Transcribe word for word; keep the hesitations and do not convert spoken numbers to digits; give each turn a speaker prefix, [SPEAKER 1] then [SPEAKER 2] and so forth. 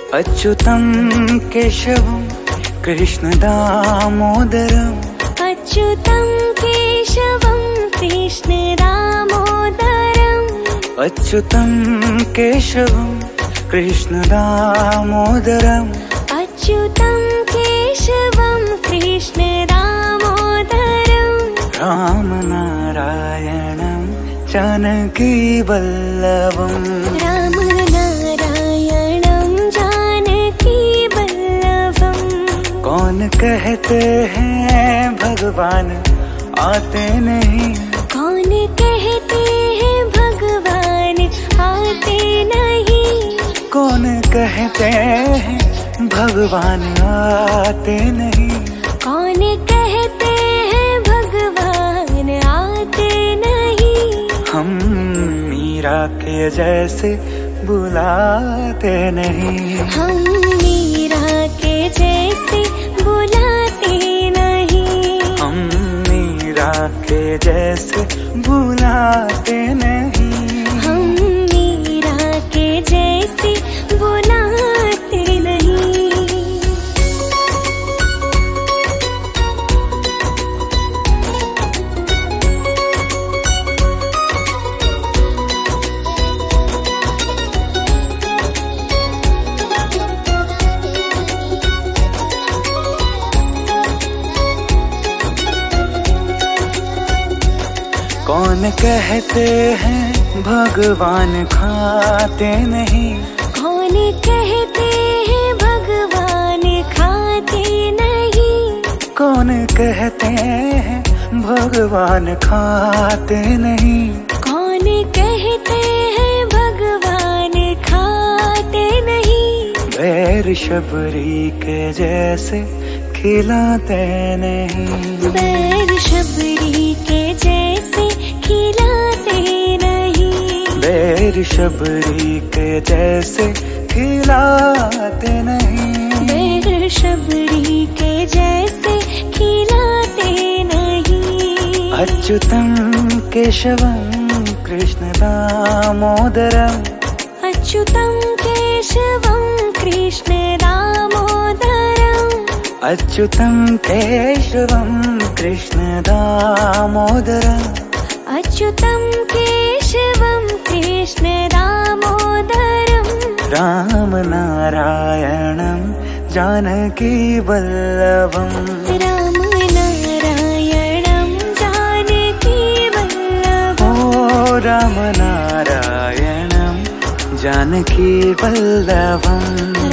[SPEAKER 1] अच्युतं केशवं कृष्णदामोदरम्
[SPEAKER 2] अच्युतं केशवं कृष्णदामोदरम्
[SPEAKER 1] अच्युतं केशवं कृष्णदामोदरम्
[SPEAKER 2] अच्युतं केशवं कृष्णदामोदरम्
[SPEAKER 1] रामनारायणं जानकीवल्लभम्
[SPEAKER 2] रामनारायणं जानकीवल्लभम्।
[SPEAKER 1] कौन कहते हैं भगवान आते नहीं,
[SPEAKER 2] कौन कहते हैं भगवान आते नहीं,
[SPEAKER 1] कौन कहते हैं भगवान आते नहीं,
[SPEAKER 2] कौन कहते हैं भगवान आते नहीं।
[SPEAKER 1] हम मीरा के जैसे बुलाते नहीं,
[SPEAKER 2] हम मीरा के जैसे बुलाते नहीं,
[SPEAKER 1] हम मीरा के जैसे बुलाते नहीं,
[SPEAKER 2] हम मीरा के जैसे बुलाते नहीं।
[SPEAKER 1] कौन कहते हैं भगवान खाते नहीं,
[SPEAKER 2] कौन कहते हैं भगवान खाते नहीं,
[SPEAKER 1] कौन कहते हैं भगवान खाते नहीं,
[SPEAKER 2] कौन कहते हैं भगवान खाते नहीं।
[SPEAKER 1] बैर शबरी के जैसे खिलाते नहीं,
[SPEAKER 2] बैर शबरी के जैसे खिलाते नहीं,
[SPEAKER 1] बैर शबरी के जैसे खिलाते नहीं,
[SPEAKER 2] बैर शबरी के जैसे खिलाते नहीं।
[SPEAKER 1] अच्युतं केशवं कृष्णदामोदरम्
[SPEAKER 2] अच्युतं केशवं कृष्णदामोदरम्
[SPEAKER 1] अच्युतं केशवं कृष्णदामोदरम्
[SPEAKER 2] अच्युतं केशवं कृष्णदामोदरम्
[SPEAKER 1] रामनारायणं जानकीवल्लभम्
[SPEAKER 2] रामनारायणं जानकीवल्लभम्।
[SPEAKER 1] ओ रामनारायणं जानकीवल्लभम्।